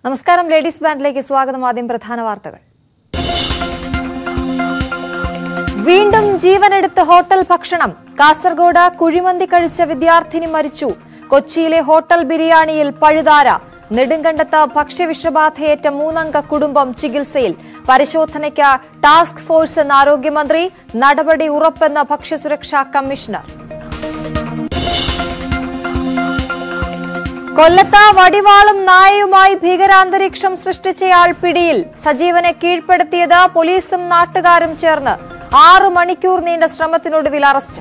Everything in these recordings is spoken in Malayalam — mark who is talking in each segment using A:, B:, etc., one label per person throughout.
A: നമസ്കാരം, ലേഡീസ് ബാൻഡിലേക്ക് സ്വാഗതം. ആദ്യം പ്രധാന വാർത്തകൾ. വീണ്ടും ജീവനെടുത്ത് ഹോട്ടൽ ഭക്ഷണം. കാസർഗോഡ് കുഴിമന്തി കഴിച്ച വിദ്യാർത്ഥിനി മരിച്ചു. കൊച്ചിയിലെ ഹോട്ടൽ ബിരിയാണിയിൽ പഴുതാര. നെടുങ്കണ്ടത്ത് ഭക്ഷ്യവിഷബാധയേറ്റ 3-അംഗ കുടുംബം ചികിത്സയിൽ. പരിശോധനയ്ക്ക് ടാസ്ക് ഫോഴ്സ് എന്ന് ആരോഗ്യമന്ത്രി. നടപടി ഉറപ്പെന്ന് ഭക്ഷ്യസുരക്ഷാ കമ്മീഷണർ. കൊല്ലത്ത് വടിവാളും നായയുമായി ഭീകരാന്തരീക്ഷം സൃഷ്ടിച്ചയാൾ പിടിയിൽ. സജീവനെ കീഴ്പ്പെടുത്തിയത് പോലീസും നാട്ടുകാരും ചേർന്ന്. 6 മണിക്കൂർ നീണ്ട ശ്രമത്തിനൊടുവിൽ അറസ്റ്റ്.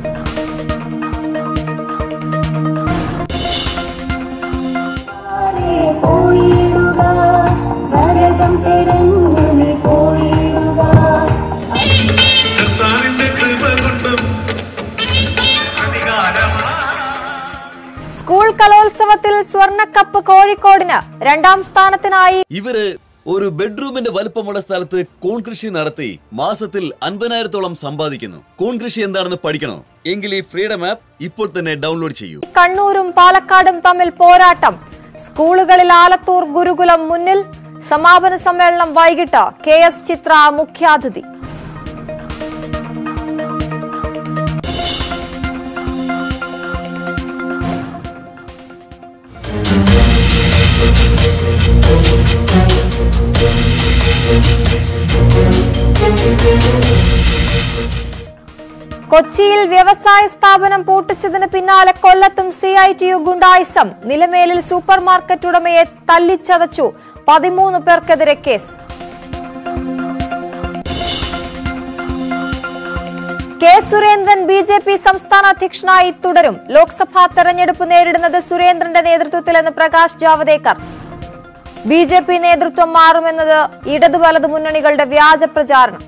A: സ്കൂൾ കലോത്സവത്തിൽ സ്വർണ്ണക്കപ്പ് കോഴിക്കോടിന്. 2ാം സ്ഥാനത്തിനായി.
B: ഇവര് ഒരു ബെഡ്റൂമിന്റെ വലുപ്പമുള്ള സ്ഥലത്ത് കൂൺ കൃഷി നടത്തി മാസത്തിൽ 50,000-ഓളം സമ്പാദിക്കുന്നു. കൂൺ കൃഷി എന്താണെന്ന് പഠിക്കണോ? എങ്കിൽ ഈ ഫ്രീഡം ആപ്പ് ഇപ്പോൾ തന്നെ ഡൗൺലോഡ് ചെയ്യൂ.
A: കണ്ണൂരും പാലക്കാടും തമ്മിൽ പോരാട്ടം. സ്കൂളുകളിൽ ആലത്തൂർ ഗുരുകുലം മുന്നിൽ. സമാപന സമ്മേളനം വൈകിട്ട്. KS ചിത്ര മുഖ്യാതിഥി. കൊച്ചിയിൽ വ്യവസായ സ്ഥാപനം പൂട്ടിച്ചതിന് പിന്നാലെ കൊല്ലത്തും CITU ഗുണ്ടായിസം. നിലമേലിൽ സൂപ്പർ മാർക്കറ്റ് ഉടമയെ തല്ലിച്ചതച്ചു. 13 പേർക്കെതിരെ കേസ്. കെ സുരേന്ദ്രൻ BJP സംസ്ഥാന അധ്യക്ഷനായി തുടരും. ലോക്സഭാ തെരഞ്ഞെടുപ്പ് നേരിടുന്നത് സുരേന്ദ്രന്റെ നേതൃത്വത്തിലെന്ന് പ്രകാശ് ജാവദേക്കർ. BJP നേതൃത്വം മാറുമെന്നത് ഇടതു വലതു മുന്നണികളുടെ വ്യാജ പ്രചാരണം.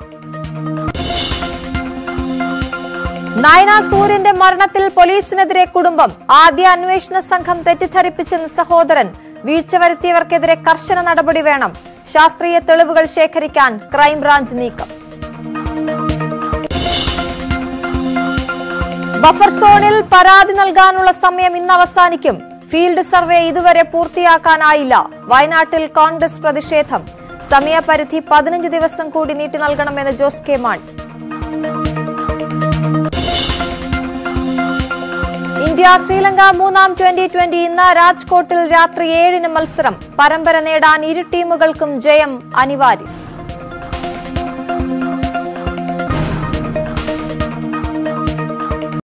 A: നയന സൂര്യന്റെ മരണത്തിൽ പോലീസിനെതിരെ കുടുംബം. ആദ്യ അന്വേഷണ സംഘം തെറ്റിദ്ധരിപ്പിച്ചെന്ന് സഹോദരൻ. വീഴ്ച വരുത്തിയവർക്കെതിരെ കർശന നടപടി വേണം. ശാസ്ത്രീയ തെളിവുകൾ ശേഖരിക്കാൻ ക്രൈംബ്രാഞ്ച് നീക്കം. ബഫർ സോണിൽ പരാതി നൽകാനുള്ള സമയം ഇന്ന് അവസാനിക്കും. ഫീൽഡ് സർവേ ഇതുവരെ പൂർത്തിയാക്കാനായില്ല. വയനാട്ടിൽ കോൺഗ്രസ് പ്രതിഷേധം. സമയപരിധി 15 ദിവസം കൂടി നീട്ടി നൽകണമെന്ന് ജോസ് കെ മാണി. ഇന്ത്യ ശ്രീലങ്ക 3-ാം T20 ഇന്ന് രാജ്കോട്ടിൽ രാത്രി 7-ന് മത്സരം. പരമ്പര നേടാൻ ഇരു ടീമുകൾക്കും ജയം അനിവാര്യം.